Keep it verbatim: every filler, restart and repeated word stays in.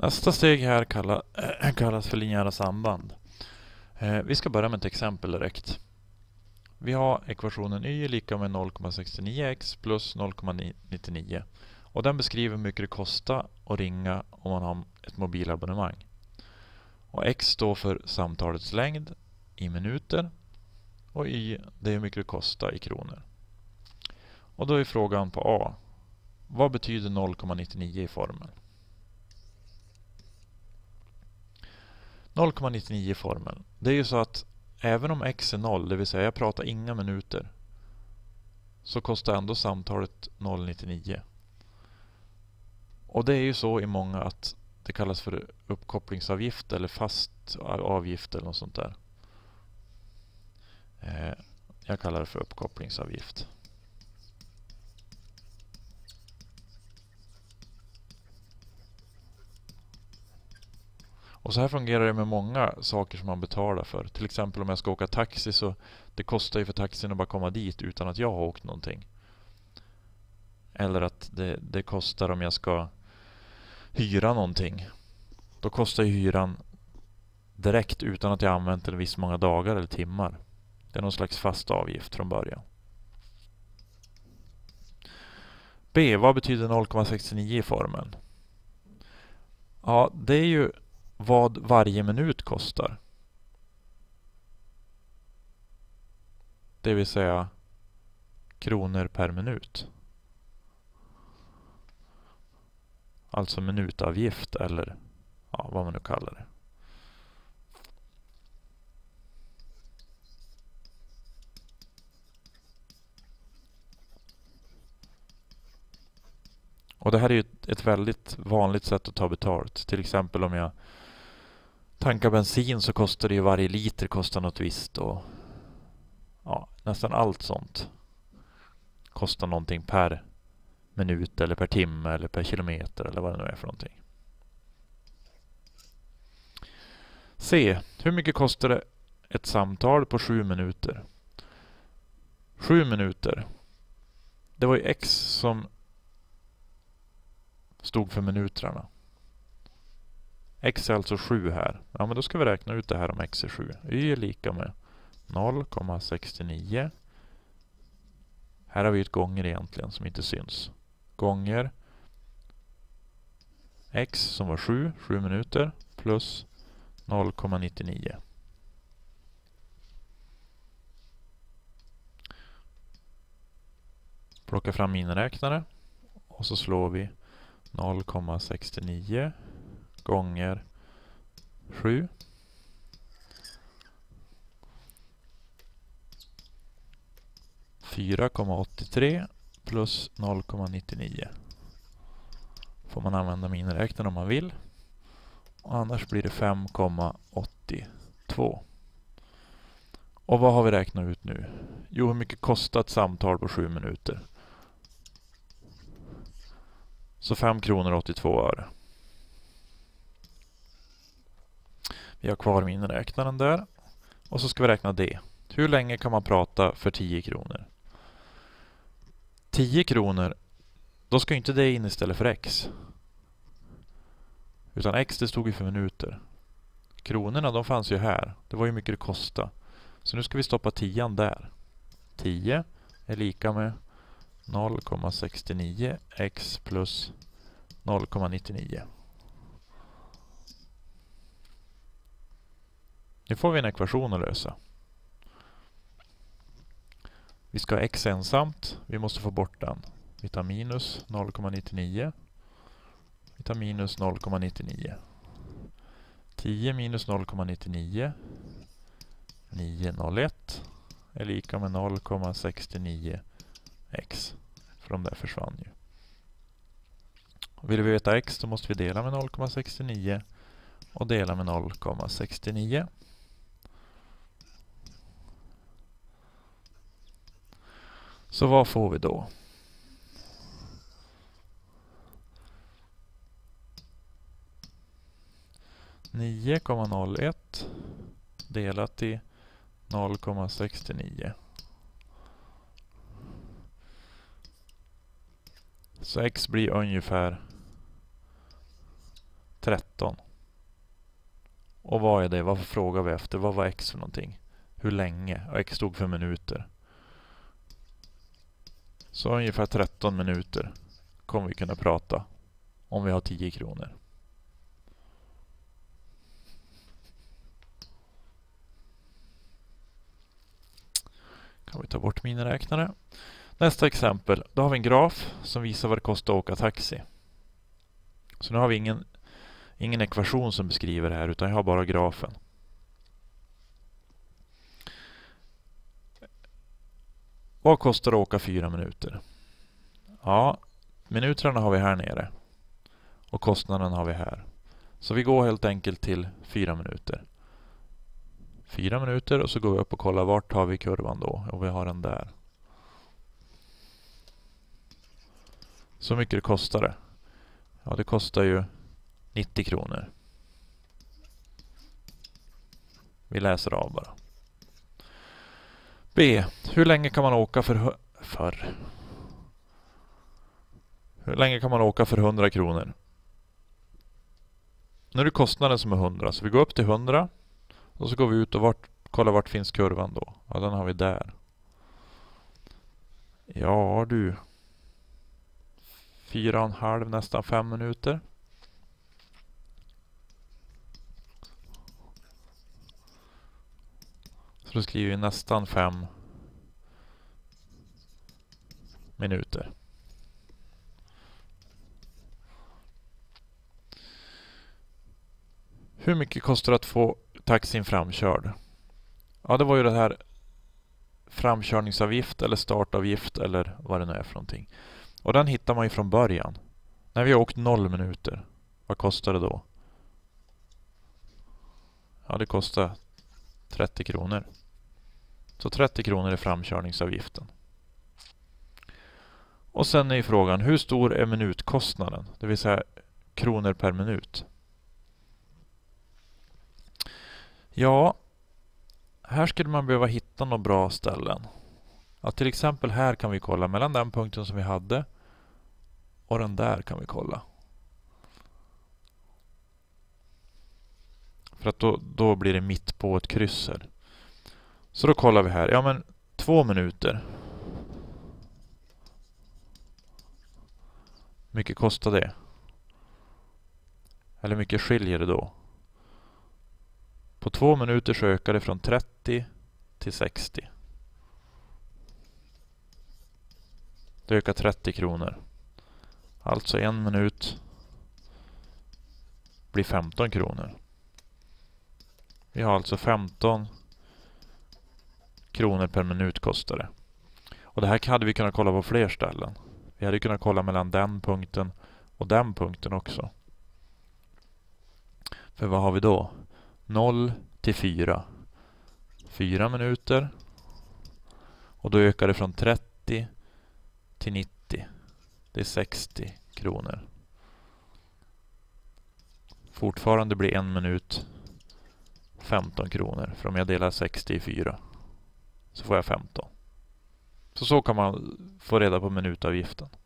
Nästa steg här kalla, äh, kallas för linjära samband. Eh, vi ska börja med ett exempel direkt. Vi har ekvationen y är lika med noll komma sextionio x plus noll komma nittionio. Och den beskriver hur mycket det kostar att ringa om man har ett mobilabonnemang. Och x står för samtalets längd i minuter. Och y det är hur mycket det kostar i kronor. Och då är frågan på A. Vad betyder noll komma nittionio i formeln? noll komma nittionio i formeln. Det är ju så att även om x är noll, det vill säga jag pratar inga minuter, så kostar ändå samtalet noll komma nittionio. Och det är ju så i många att det kallas för uppkopplingsavgift eller fast avgift eller något sånt där. Eh, jag kallar det för uppkopplingsavgift. Och så här fungerar det med många saker som man betalar för. Till exempel om jag ska åka taxi, så det kostar ju för taxin att bara komma dit utan att jag har åkt någonting. Eller att det, det kostar om jag ska hyra någonting. Då kostar ju hyran direkt utan att jag använt en viss många dagar eller timmar. Det är någon slags fast avgift från början. B. Vad betyder noll komma sextionio i formeln? Ja, det är ju vad varje minut kostar. Det vill säga kronor per minut. Alltså minutavgift eller ja, vad man nu kallar det. Och det här är ju ett, ett väldigt vanligt sätt att ta betalt. Till exempel om jag tankar bensin, så kostar det ju varje liter kostar något visst. Och ja, nästan allt sånt kostar någonting per minut eller per timme eller per kilometer eller vad det nu är för någonting. C. Hur mycket kostar det ett samtal på sju minuter? Sju minuter. Det var ju x som stod för minuterna. X är alltså sju här. Ja, men då ska vi räkna ut det här om x är sju. Y är lika med noll komma sextionio. Här har vi ett gånger egentligen som inte syns. Gånger x som var sju, sju minuter plus noll komma nittionio. Plocka fram miniräknare och så slår vi noll komma sextionio gånger sju. fyra komma åttiotre plus noll komma nittionio. Får man använda miniräknaren om man vill. Och annars blir det fem komma åttiotvå. Och vad har vi räknat ut nu? Jo, hur mycket kostar ett samtal på sju minuter? Så fem kronor och åttiotvå öre. Vi har kvar miniräknaren där. Och så ska vi räkna det. Hur länge kan man prata för tio kronor? tio kronor, då ska inte det in istället för x. Utan x det stod ju för minuter. Kronorna de fanns ju här. Det var ju mycket det kostade. Så nu ska vi stoppa tian där. tio är lika med noll komma sextionio x plus noll komma nittionio. Nu får vi en ekvation att lösa. Vi ska ha x ensamt. Vi måste få bort den. Vi tar minus noll komma nittionio. Vi tar minus noll komma nittionio. tio minus noll komma nittionio. niohundraett är lika med noll komma sextionio x. För de där försvann ju. Vill vi veta x, då måste vi dela med noll komma sextionio. Och dela med noll komma sextionio. Så vad får vi då? nio komma noll ett delat i noll komma sextionio. Så x blir ungefär tretton. Och vad är det? Varför frågar vi efter? Vad var X för någonting? Hur länge? Och X stod för minuter. Så ungefär tretton minuter kommer vi kunna prata om vi har tio kronor. Kan vi ta bort miniräknare. Nästa exempel. Då har vi en graf som visar vad det kostar att åka taxi. Så nu har vi ingen, ingen ekvation som beskriver det här, utan jag har bara grafen. Vad kostar det att åka fyra minuter? Ja, minuterna har vi här nere. Och kostnaden har vi här. Så vi går helt enkelt till fyra minuter. Fyra minuter och så går vi upp och kollar vart har vi kurvan då. Och vi har den där. Så mycket det kostar det. Ja, det kostar ju nittio kronor. Vi läser av bara. B. Hur länge kan man åka för... för? Hur länge kan man åka för hundra kronor? Nu är det kostnaden som är hundra. Så vi går upp till hundra. Och så går vi ut och vart, kollar vart finns kurvan då. Ja, den har vi där. Ja du. Fyra och en halv, nästan fem minuter. Så då skriver vi nästan fem minuter. Hur mycket kostar det att få taxin framkörd? Ja, det var ju det här framkörningsavgift eller startavgift eller vad det nu är för någonting. Och den hittar man ju från början. När vi har åkt noll minuter. Vad kostar det då? Ja, det kostar trettio kronor. Så trettio kronor är framkörningsavgiften. Och sen är ju frågan, hur stor är minutkostnaden? Det vill säga kronor per minut. Ja, här skulle man behöva hitta några bra ställen. Ja, till exempel här kan vi kolla mellan den punkten som vi hade och den där kan vi kolla. För att då, då blir det mitt på ett kryss här. Så då kollar vi här. Ja, men två minuter. Mycket kostar det? Eller mycket skiljer det då? På två minuter så ökar det från trettio till sextio. Det ökar trettio kronor. Alltså en minut blir femton kronor. Vi har alltså femton kronor per minut kostar det. Och det här hade vi kunnat kolla på fler ställen. Vi hade kunnat kolla mellan den punkten och den punkten också. För vad har vi då? noll till fyra. fyra minuter. Och då ökar det från trettio till nittio. Det är sextio kronor. Fortfarande blir en minut femton kronor. För om jag delar sextio i fyra så får jag femton. Så så kan man få reda på minutavgiften.